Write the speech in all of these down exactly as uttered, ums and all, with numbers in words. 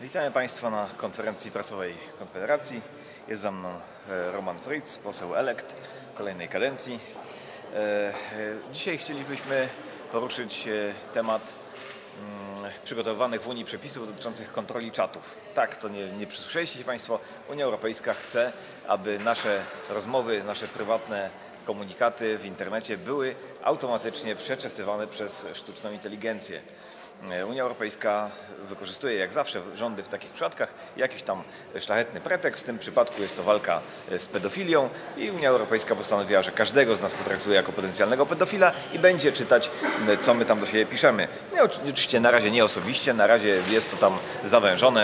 Witamy Państwa na konferencji prasowej Konfederacji. Jest za mną Roman Fritz, poseł elekt kolejnej kadencji. Dzisiaj chcielibyśmy poruszyć temat przygotowywanych w Unii przepisów dotyczących kontroli czatów. Tak, to nie, nie przysłyszeliście się Państwo. Unia Europejska chce, aby nasze rozmowy, nasze prywatne komunikaty w internecie były automatycznie przeczesywane przez sztuczną inteligencję. Unia Europejska wykorzystuje jak zawsze rządy w takich przypadkach jakiś tam szlachetny pretekst. W tym przypadku jest to walka z pedofilią i Unia Europejska postanowiła, że każdego z nas potraktuje jako potencjalnego pedofila i będzie czytać, co my tam do siebie piszemy. No, oczywiście na razie nie osobiście, na razie jest to tam zawężone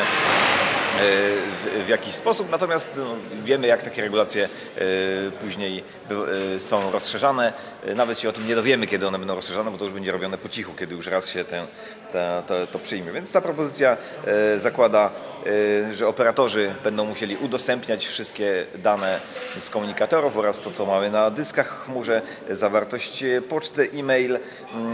w, w jakiś sposób, natomiast no, wiemy, jak takie regulacje y, później y, są rozszerzane. Nawet się o tym nie dowiemy, kiedy one będą rozszerzane, bo to już będzie robione po cichu, kiedy już raz się tę, tę, to, to przyjmie. Więc ta propozycja y, zakłada, y, że operatorzy będą musieli udostępniać wszystkie dane z komunikatorów oraz to, co mamy na dyskach w chmurze, zawartość poczty, e-mail y,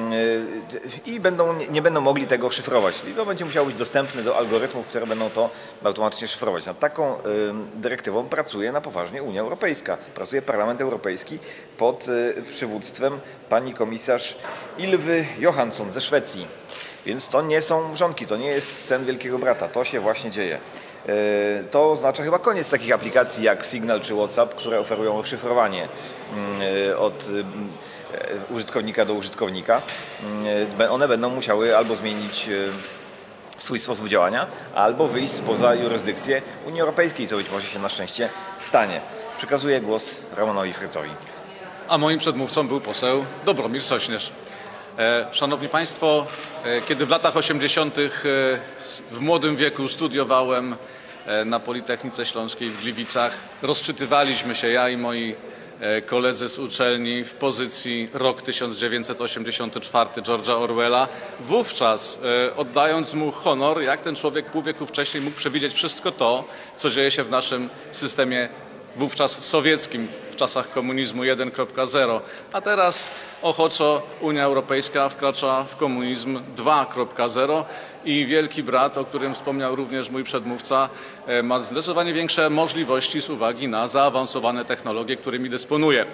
i będą, nie będą mogli tego szyfrować. I to będzie musiało być dostępne do algorytmów, które będą to automatycznie szyfrować. Nad taką y, dyrektywą pracuje na poważnie Unia Europejska. Pracuje Parlament Europejski pod y, przywództwem pani komisarz Ylwy Johansson ze Szwecji. Więc to nie są mrzonki, to nie jest sen Wielkiego Brata, to się właśnie dzieje. Y, to oznacza chyba koniec takich aplikacji jak Signal czy WhatsApp, które oferują szyfrowanie y, od y, użytkownika do użytkownika. Y, one będą musiały albo zmienić y, swój sposób działania, albo wyjść spoza jurysdykcję Unii Europejskiej, co być może się na szczęście stanie. Przekazuję głos Romanowi Frycowi. A moim przedmówcą był poseł Dobromir Sośnierz. Szanowni Państwo, kiedy w latach osiemdziesiątych w młodym wieku studiowałem na Politechnice Śląskiej w Gliwicach, rozczytywaliśmy się, ja i moi koledzy z uczelni, w pozycji rok tysiąc dziewięćset osiemdziesiąty czwarty George'a Orwella, wówczas oddając mu honor, jak ten człowiek pół wieku wcześniej mógł przewidzieć wszystko to, co dzieje się w naszym systemie wówczas sowieckim, w czasach komunizmu jeden kropka zero, a teraz ochoczo Unia Europejska wkracza w komunizm dwa kropka zero i Wielki Brat, o którym wspomniał również mój przedmówca, ma zdecydowanie większe możliwości z uwagi na zaawansowane technologie, którymi dysponuje.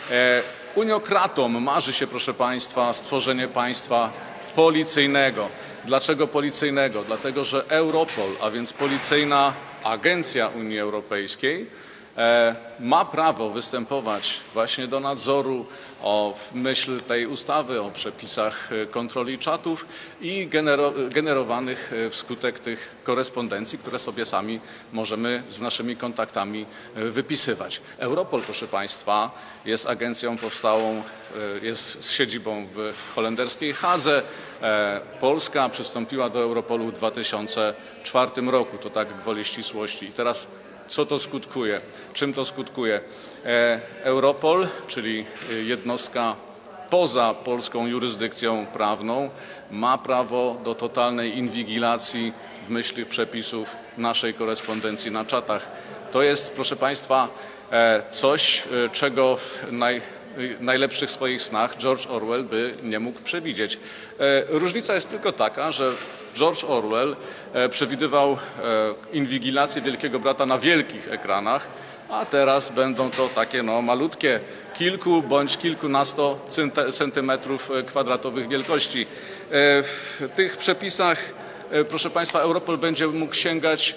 Uniokratom marzy się, proszę Państwa, stworzenie państwa policyjnego. Dlaczego policyjnego? Dlatego, że Europol, a więc policyjna agencja Unii Europejskiej, ma prawo występować właśnie do nadzoru o, w myśl tej ustawy o przepisach kontroli czatów i genero, generowanych wskutek tych korespondencji, które sobie sami możemy z naszymi kontaktami wypisywać. Europol, proszę Państwa, jest agencją powstałą, jest z siedzibą w, w holenderskiej Hadze. Polska przystąpiła do Europolu w dwa tysiące czwartym roku, to tak gwoli ścisłości. I teraz co to skutkuje? Czym to skutkuje? Europol, czyli jednostka poza polską jurysdykcją prawną, ma prawo do totalnej inwigilacji w myśl przepisów naszej korespondencji na czatach. To jest, proszę Państwa, coś, czego w naj, najlepszych swoich snach George Orwell by nie mógł przewidzieć. Różnica jest tylko taka, że George Orwell przewidywał inwigilację Wielkiego Brata na wielkich ekranach, a teraz będą to takie no, malutkie, kilku bądź kilkunasto centymetrów kwadratowych wielkości. W tych przepisach, proszę Państwa, Europol będzie mógł sięgać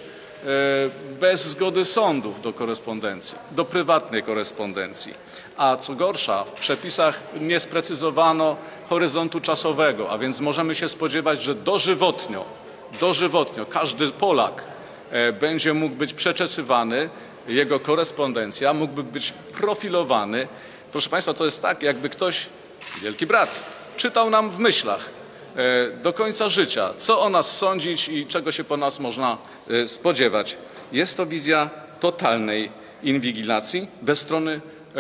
bez zgody sądów do korespondencji, do prywatnej korespondencji. A co gorsza, w przepisach nie sprecyzowano horyzontu czasowego, a więc możemy się spodziewać, że dożywotnio, dożywotnio każdy Polak będzie mógł być przeczesywany, jego korespondencja mógłby być profilowany. Proszę Państwa, to jest tak, jakby ktoś, Wielki Brat, czytał nam w myślach do końca życia, co o nas sądzić i czego się po nas można spodziewać. Jest to wizja totalnej inwigilacji ze strony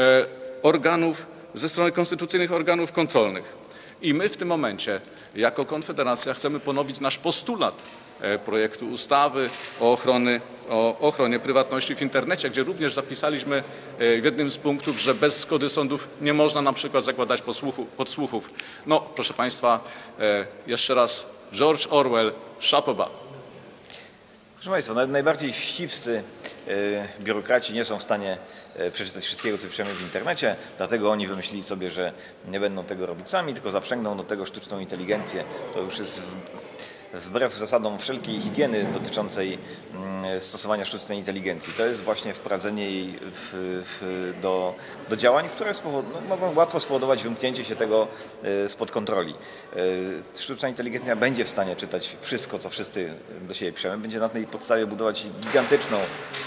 organów, ze strony konstytucyjnych organów kontrolnych. I my w tym momencie jako Konfederacja chcemy ponowić nasz postulat projektu ustawy o, ochrony, o ochronie prywatności w internecie, gdzie również zapisaliśmy w jednym z punktów, że bez zgody sądów nie można na przykład zakładać podsłuchu, podsłuchów. No, proszę Państwa, jeszcze raz, George Orwell, chapeau bas. Proszę Państwa, nawet najbardziej wścibscy biurokraci nie są w stanie przeczytać wszystkiego, co piszemy w internecie, dlatego oni wymyślili sobie, że nie będą tego robić sami, tylko zaprzęgną do tego sztuczną inteligencję. To już jest wbrew zasadom wszelkiej higieny dotyczącej stosowania sztucznej inteligencji. To jest właśnie wprowadzenie jej w, w, do, do działań, które spowod, no, mogą łatwo spowodować wymknięcie się tego spod kontroli. Sztuczna inteligencja będzie w stanie czytać wszystko, co wszyscy do siebie piszemy, będzie na tej podstawie budować gigantyczną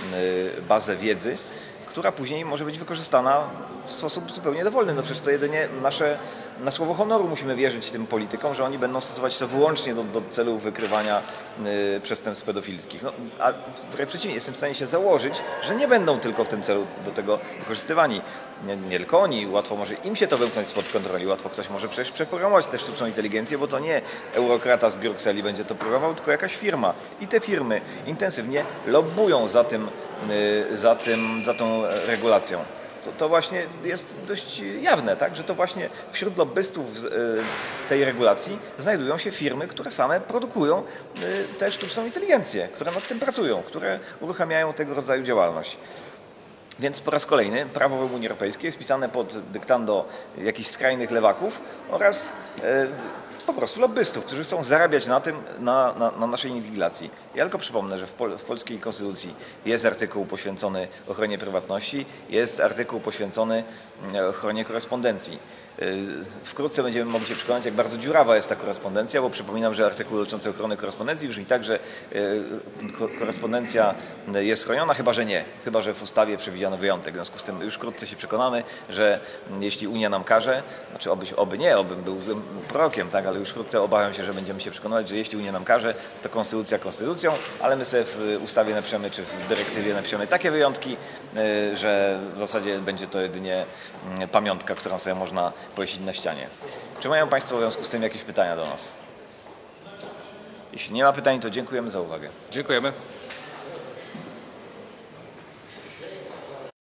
bazę wiedzy, która później może być wykorzystana w sposób zupełnie dowolny. No przecież to jedynie nasze, na słowo honoru musimy wierzyć tym politykom, że oni będą stosować to wyłącznie do, do celu wykrywania y, przestępstw pedofilskich. No, a wręcz przeciwnie, jestem w stanie się założyć, że nie będą tylko w tym celu do tego wykorzystywani. Nie, nie tylko oni, łatwo może im się to wymknąć spod kontroli, łatwo ktoś może przecież przeprogramować tę sztuczną inteligencję, bo to nie eurokrata z Brukseli będzie to programował, tylko jakaś firma. I te firmy intensywnie lobbują za tym, y, za tym, za tą regulacją. To, to właśnie jest dość jawne, tak? Że to właśnie wśród lobbystów tej regulacji znajdują się firmy, które same produkują tę sztuczną inteligencję, które nad tym pracują, które uruchamiają tego rodzaju działalność. Więc po raz kolejny prawo w Unii Europejskiej jest pisane pod dyktando jakichś skrajnych lewaków oraz po prostu lobbystów, którzy chcą zarabiać na tym, na, na, na naszej inwigilacji. Ja tylko przypomnę, że w, pol, w polskiej konstytucji jest artykuł poświęcony ochronie prywatności, jest artykuł poświęcony ochronie korespondencji. Wkrótce będziemy mogli się przekonać, jak bardzo dziurawa jest ta korespondencja, bo przypominam, że artykuł dotyczący ochrony korespondencji brzmi tak, że korespondencja jest chroniona, chyba że nie, chyba że w ustawie przewidziano wyjątek. W związku z tym już wkrótce się przekonamy, że jeśli Unia nam każe, znaczy oby, oby nie, oby był prorokiem, tak, ale już wkrótce obawiam się, że będziemy się przekonywać, że jeśli Unia nam każe, to konstytucja konstytucją, ale my sobie w ustawie napiszemy, czy w dyrektywie napiszemy takie wyjątki, że w zasadzie będzie to jedynie pamiątka, którą sobie można powiesić na ścianie. Czy mają Państwo w związku z tym jakieś pytania do nas? Jeśli nie ma pytań, to dziękujemy za uwagę. Dziękujemy.